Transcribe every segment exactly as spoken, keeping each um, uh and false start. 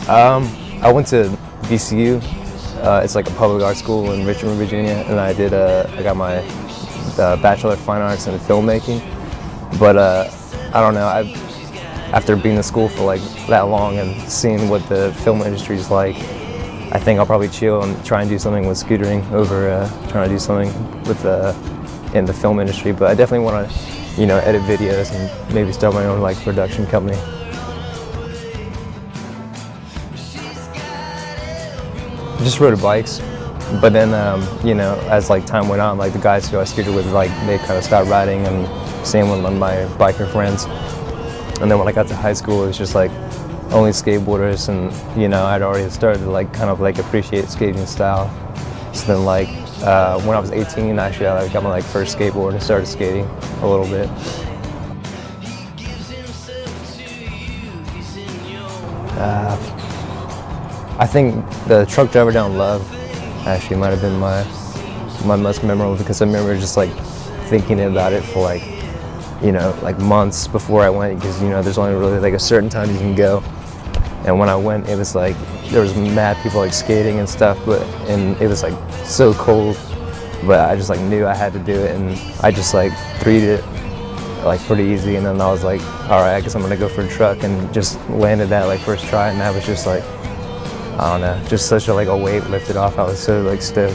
Um, I went to V C U. Uh, it's like a public art school in Richmond, Virginia, and I did. Uh, I got my uh, Bachelor of Fine Arts in filmmaking. But uh, I don't know. I, after being in school for like that long and seeing what the film industry is like, I think I'll probably chill and try and do something with scootering over uh, trying to do something with uh, in the film industry. But I definitely want to, you know, edit videos and maybe start my own like production company. Just rode bikes, but then um, you know, as like time went on, like the guys who I scooted with, like they kind of stopped riding, and same with my biker friends. And then when I got to high school, it was just like only skateboarders, and you know, I'd already started to like kind of like appreciate skating style. So then like uh, when I was eighteen, actually I like, got my like first skateboard and started skating a little bit. Uh, I think the truck driver down Love actually might have been my my most memorable, because I remember just like thinking about it for like, you know, like months before I went, because you know there's only really like a certain time you can go. And when I went, it was like there was mad people like skating and stuff, but and it was like so cold. But I just like knew I had to do it, and I just like threed it like pretty easy. And then I was like, all right, I guess I'm gonna go for a truck, and just landed that like first try, and that was just like, I don't know, just such a like a weight lifted off. I was so like stiff.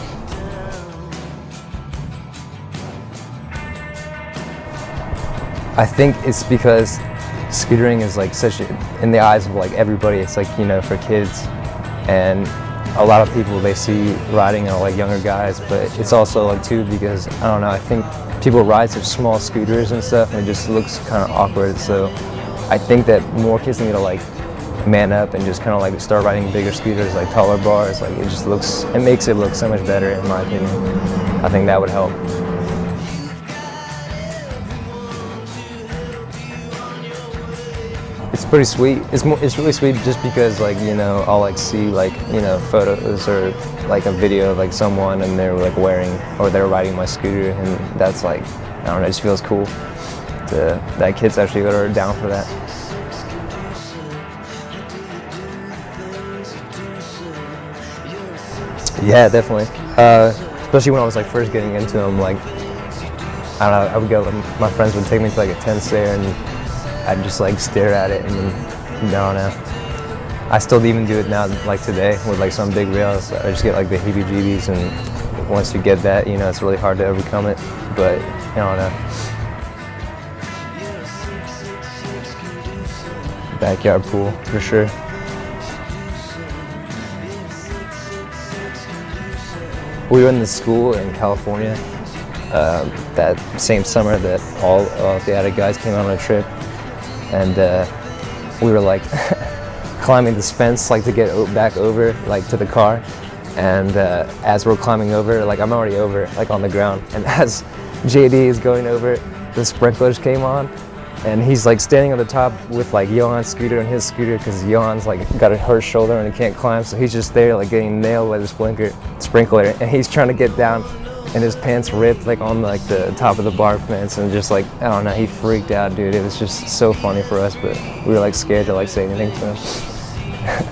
I think it's because scootering is like such a, in the eyes of like everybody, it's like, you know, for kids, and a lot of people they see riding are like younger guys, but it's also like too because I don't know, I think people ride such small scooters and stuff, and it just looks kind of awkward. So I think that more kids need to like man up and just kind of like start riding bigger scooters, like taller bars. Like it just looks, it makes it look so much better in my opinion. I think that would help. It's pretty sweet. It's more, it's really sweet just because like, you know, I'll like see like, you know, photos or like a video of like someone and they're like wearing, or they're riding my scooter, and that's like, I don't know, it just feels cool to, that kids actually are down for that. Yeah, definitely. Uh, especially when I was like first getting into them, like, I don't know, I would go, my friends would take me to like a tent stare, and I'd just like stare at it, and I don't know. I still even do it now, like today, with like some big rails. I just get like the heebie-jeebies, and once you get that, you know, it's really hard to overcome it, but I don't know. Backyard pool, for sure. We were in the school in California uh, that same summer that all of the attic guys came out on a trip, and uh, we were like climbing this fence like to get back over like to the car, and uh, as we're climbing over, like I'm already over like on the ground, and as J D is going over, the sprinklers came on, and he's like standing on the top with like Johan's scooter and his scooter, because Johan's like got a hurt shoulder and he can't climb, so he's just there like getting nailed by the sprinkler, sprinkler, and he's trying to get down, and his pants ripped like on like the top of the bar fence, and just like, I don't know, he freaked out, dude. It was just so funny for us, but we were like scared to like say anything to him.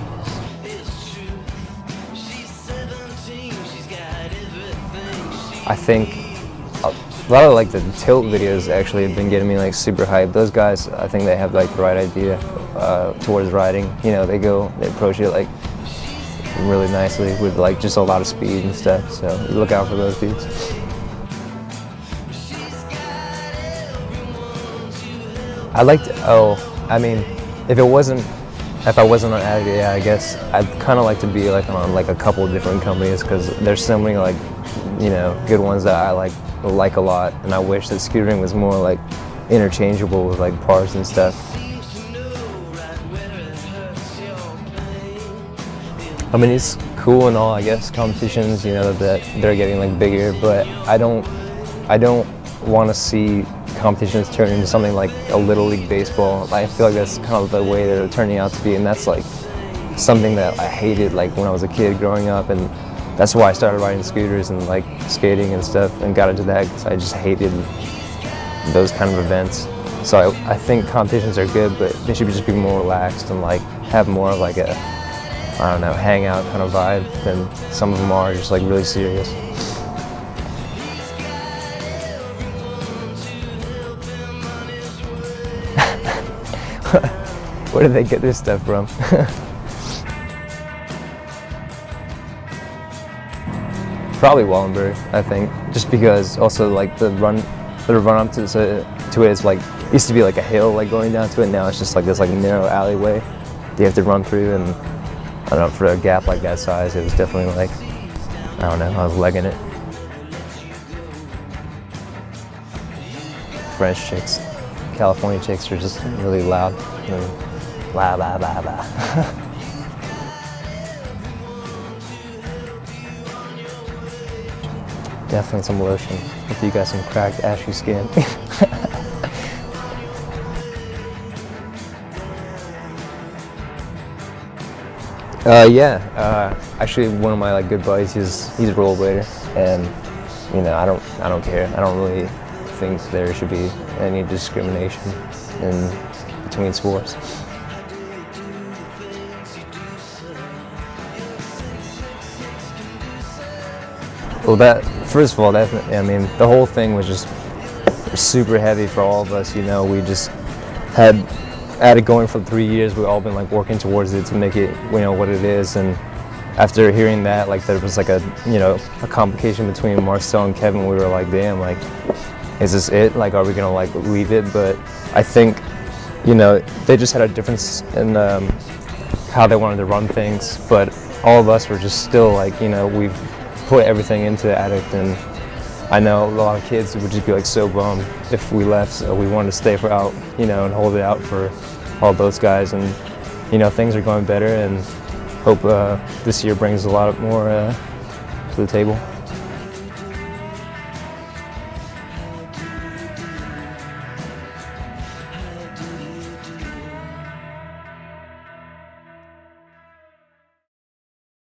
I think a lot of like the tilt videos actually have been getting me like super hyped. Those guys, I think they have like the right idea uh, towards riding. You know, they go, they approach it like really nicely with like just a lot of speed and stuff. So you look out for those dudes. I'd like to, oh, I mean, if it wasn't, if I wasn't on Addict, yeah, I guess I'd kind of like to be like on like a couple of different companies, because there's so many like, you know, good ones that I like like a lot, and I wish that scootering was more like interchangeable with like parts and stuff. I mean, it's cool and all, I guess, competitions, you know, that they're getting like bigger, but I don't, I don't want to see competitions turn into something like a Little League baseball. I feel like that's kind of the way they're turning out to be, and that's like something that I hated like when I was a kid growing up, and that's why I started riding scooters and like skating and stuff, and got into that because I just hated those kind of events. So I, I think competitions are good, but they should just be more relaxed and like have more of like a, I don't know, hangout kind of vibe than some of them are just like really serious. Where did they get this stuff from? Probably Wallenberg, I think, just because also like the run, the run up to, to it is like, used to be like a hill like going down to it, now it's just like this like narrow alleyway that you have to run through, and I don't know, for a gap like that size, it was definitely like, I don't know, I was legging it. French chicks, California chicks are just really loud, really blah blah blah blah. Definitely some lotion if you got some cracked, ashy skin. uh, yeah, uh, actually one of my like good buddies, he's he's a rollerblader, and you know I don't I don't care. I don't really think there should be any discrimination in between sports. Well, that, first of all, that, I mean, the whole thing was just super heavy for all of us, you know. We just had, had it going for three years. We've all been like working towards it to make it, you know, what it is. And after hearing that, like there was like a, you know, a complication between Marcel and Kevin, we were like, damn, like, is this it? Like, are we gonna like leave it? But I think, you know, they just had a difference in um, how they wanted to run things. But all of us were just still like, you know, we've put everything into the Addict, and I know a lot of kids would just be like so bummed if we left, so we wanted to stay for out, you know, and hold it out for all those guys. And you know, things are going better, and hope uh, this year brings a lot more uh, to the table.